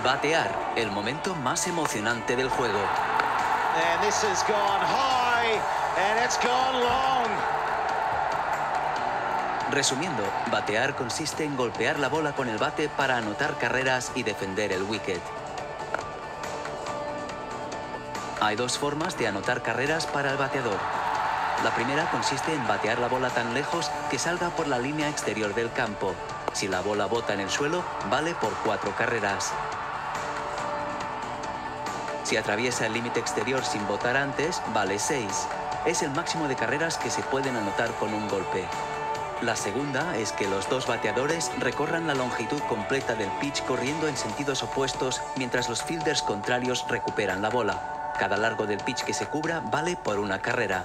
Batear, el momento más emocionante del juego. And this has gone high and it's gone long. Resumiendo, batear consiste en golpear la bola con el bate para anotar carreras y defender el wicket. Hay dos formas de anotar carreras para el bateador. La primera consiste en batear la bola tan lejos que salga por la línea exterior del campo. Si la bola bota en el suelo, vale por 4 carreras. Si atraviesa el límite exterior sin botar antes, vale 6. Es el máximo de carreras que se pueden anotar con un golpe. La segunda es que los dos bateadores recorran la longitud completa del pitch corriendo en sentidos opuestos mientras los fielders contrarios recuperan la bola. Cada largo del pitch que se cubra vale por 1 carrera.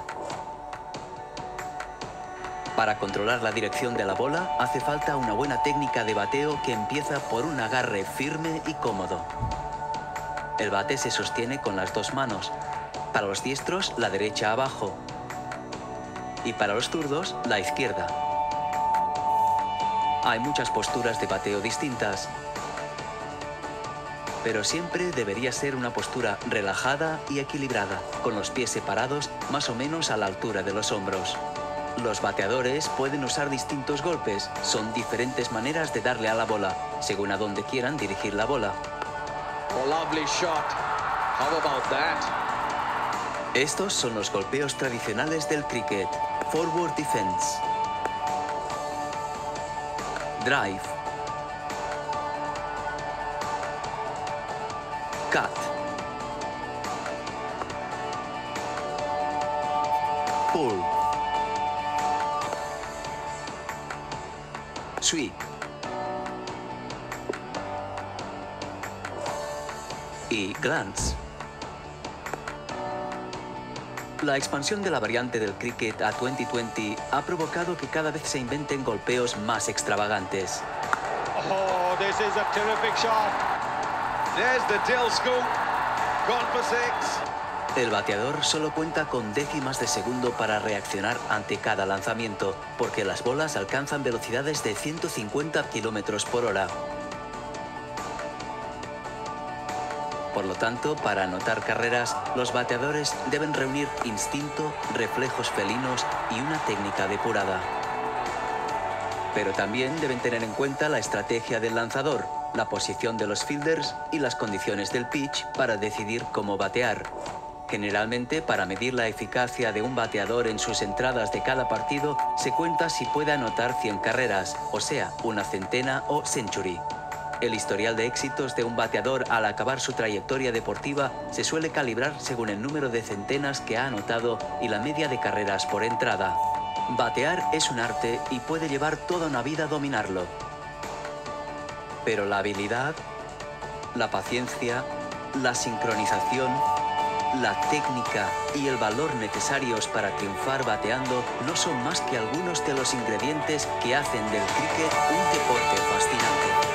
Para controlar la dirección de la bola hace falta una buena técnica de bateo que empieza por un agarre firme y cómodo. El bate se sostiene con las dos manos. Para los diestros, la derecha abajo. Y para los zurdos, la izquierda. Hay muchas posturas de bateo distintas, pero siempre debería ser una postura relajada y equilibrada, con los pies separados más o menos a la altura de los hombros. Los bateadores pueden usar distintos golpes, son diferentes maneras de darle a la bola, según a dónde quieran dirigir la bola. Oh, lovely shot. How about that? Estos son los golpeos tradicionales del cricket. Forward defense. Drive. Cut. Pull. Sweep. Y glance. La expansión de la variante del cricket a 2020 ha provocado que cada vez se inventen golpeos más extravagantes. Oh, this is a terrific shot. There's the Dill scoop. Gone for 6. El bateador solo cuenta con décimas de segundo para reaccionar ante cada lanzamiento, porque las bolas alcanzan velocidades de 150 km por hora. Por lo tanto, para anotar carreras, los bateadores deben reunir instinto, reflejos felinos y una técnica depurada. Pero también deben tener en cuenta la estrategia del lanzador, la posición de los fielders y las condiciones del pitch para decidir cómo batear. Generalmente, para medir la eficacia de un bateador en sus entradas de cada partido, se cuenta si puede anotar 100 carreras, o sea, una centena o century. El historial de éxitos de un bateador al acabar su trayectoria deportiva se suele calibrar según el número de centenas que ha anotado y la media de carreras por entrada. Batear es un arte y puede llevar toda una vida dominarlo. Pero la habilidad, la paciencia, la sincronización, la técnica y el valor necesarios para triunfar bateando no son más que algunos de los ingredientes que hacen del cricket un deporte fascinante.